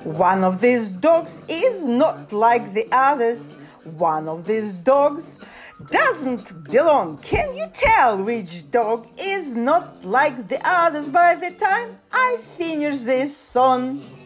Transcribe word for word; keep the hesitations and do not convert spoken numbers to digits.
One of these dogs is not like the others. One of these dogs doesn't belong. Can you tell which dog is not like the others by the time I finish this song?